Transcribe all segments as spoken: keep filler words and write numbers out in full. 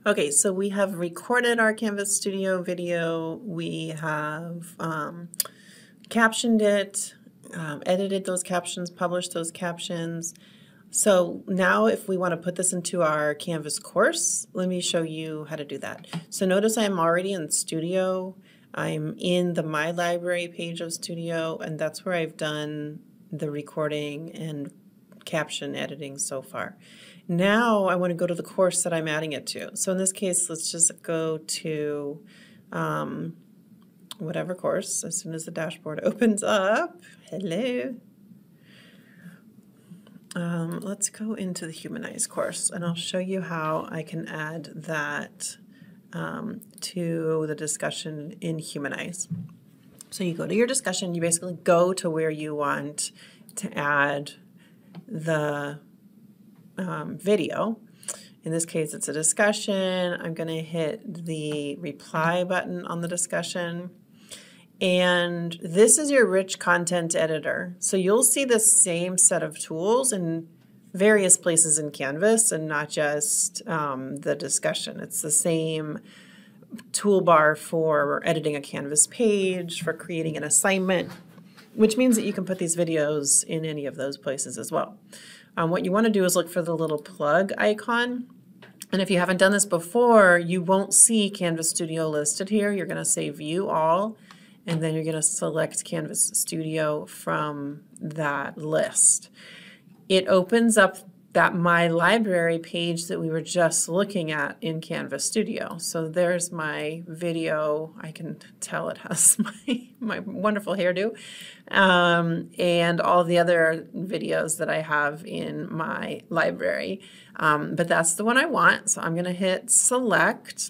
Okay, so we have recorded our Canvas Studio video. We have um, captioned it, um, edited those captions, published those captions. So now if we want to put this into our Canvas course, let me show you how to do that. So notice I'm already in Studio. I'm in the My Library page of Studio, and that's where I've done the recording and caption editing so far. Now I want to go to the course that I'm adding it to. So in this case, let's just go to um, whatever course as soon as the dashboard opens up. Hello. Um, let's go into the Humanize course, and I'll show you how I can add that um, to the discussion in Humanize. So you go to your discussion, you basically go to where you want to add the um, video. In this case, it's a discussion. I'm going to hit the reply button on the discussion. And this is your rich content editor. So you'll see the same set of tools in various places in Canvas and not just um, the discussion. It's the same toolbar for editing a Canvas page, for creating an assignment, which means that you can put these videos in any of those places as well. Um, what you want to do is look for the little plug icon. And if you haven't done this before, you won't see Canvas Studio listed here. You're going to say View All, and then you're going to select Canvas Studio from that list. It opens up that My Library page that we were just looking at in Canvas Studio. So there's my video. I can tell it has my, my wonderful hairdo, um, and all the other videos that I have in my library. Um, but that's the one I want, so I'm going to hit Select.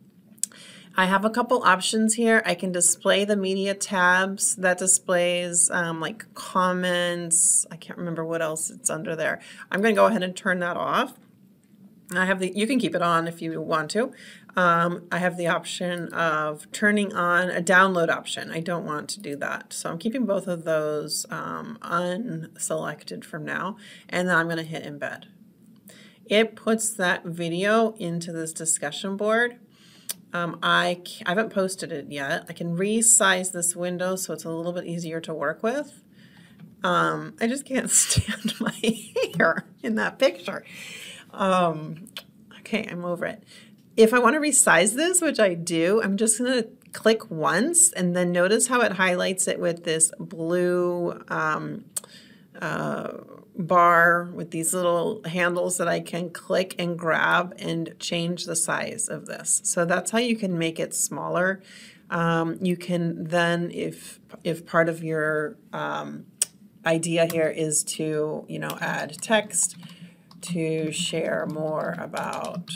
I have a couple options here. I can display the media tabs. That displays um, like comments. I can't remember what else it's under there. I'm going to go ahead and turn that off. I have the, you can keep it on if you want to. Um, I have the option of turning on a download option. I don't want to do that. So I'm keeping both of those um, unselected from now. And then I'm going to hit embed. It puts that video into this discussion board. Um, I, I haven't posted it yet. I can resize this window so it's a little bit easier to work with. Um, I just can't stand my hair in that picture. Um, okay, I'm over it. If I want to resize this, which I do, I'm just going to click once and then notice how it highlights it with this blue um, uh, bar with these little handles that I can click and grab and change the size of this. So that's how you can make it smaller. Um, you can then, if if part of your um, idea here is to, you know, add text to share more about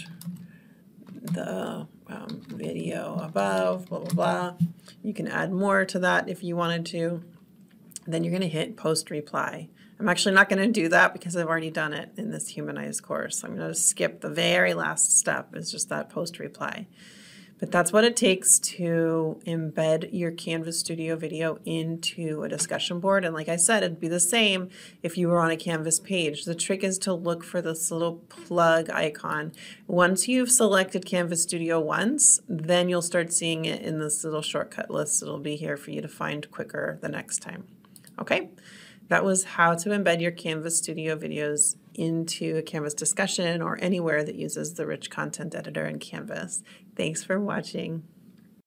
the um, video above, blah, blah, blah. You can add more to that if you wanted to. Then you're going to hit Post Reply. I'm actually not going to do that because I've already done it in this Humanize course. I'm going to skip the very last step. It's just that post reply. But that's what it takes to embed your Canvas Studio video into a discussion board. And like I said, it'd be the same if you were on a Canvas page. The trick is to look for this little plug icon. Once you've selected Canvas Studio once, then you'll start seeing it in this little shortcut list. It'll be here for you to find quicker the next time. Okay? That was how to embed your Canvas Studio videos into a Canvas discussion or anywhere that uses the rich content editor in Canvas. Thanks for watching.